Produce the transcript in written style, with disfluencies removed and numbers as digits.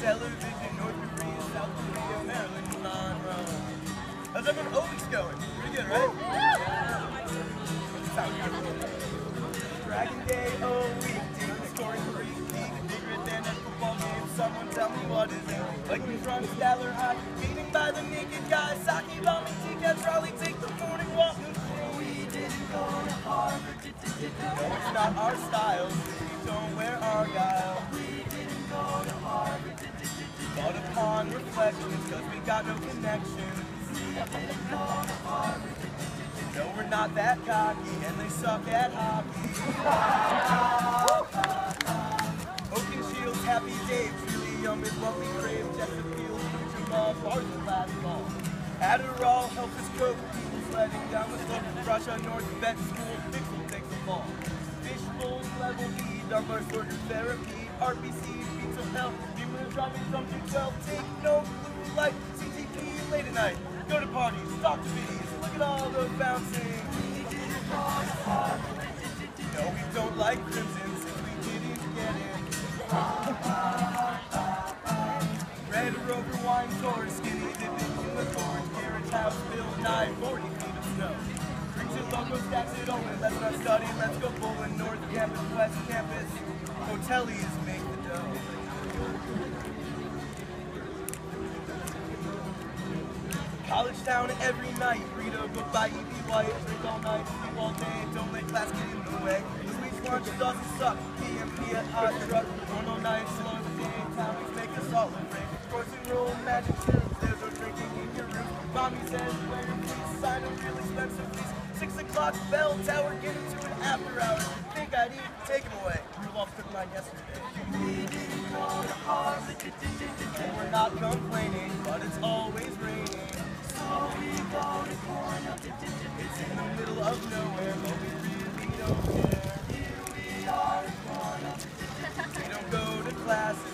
television, North Korea, South Korea, Maryland, Monroe. How's everyone always going? Pretty good, right? Sounds good. Dragon Day, oh, week, team scoring 3 feet, bigger than a football game. Someone tell me what is it? Vikings run Stellar High, beating by the naked guy. Sake bombing, T-Cats rally, take the morning walk. We didn't go to Harvard. No, it's not our style. We don't wear Argyle. We didn't go to Harvard. But upon reflections, cause we got no connections. We didn't go to Harvard. No, we're not that cocky, and they suck at hockey. Oak and Shields, Happy Days, really young with what we crave. Chesterfield, Jamal, bars and last ball. Adderall, help us cope, people sledding down the slope. Russia, North, vet school, Pixel takes the ball. Fish bowls, level E, Dunbar, Sorter, therapy, RBC, beats of hell. People are driving from 212, take no blue light, CTP, late at night. Go to parties, talk to biddies, look at all those bouncing. No, we don't like crimson since we didn't get it. Red Rover wine tour, skinny dipping in the orange carriage house, Bill 940 feet of snow. Drinks it, logo, stacks it open, let's not study, let's go bowling, North Campus, West Campus. Hoteliers make the dough. College town every night, read a book by E.B. White, drink all night, sleep all day, don't let class get in the way. Louis lunch doesn't suck, PMP at hot truck, normal night, slow day, townings make us all afraid. Course and roll, magic shrooms, there's no drinking in your room. Mommy says, wear your please, sign a real expensive lease. 6 o'clock, bell tower, get into an after hours. Think I'd eat, take him away. Rudolph took mine yesterday. We didn't go to Harvard, and we're not complaining, but it's always raining. So we go to Cornell, it's in the middle of nowhere, but we really don't care. Here we are at Cornell, we don't go to classes.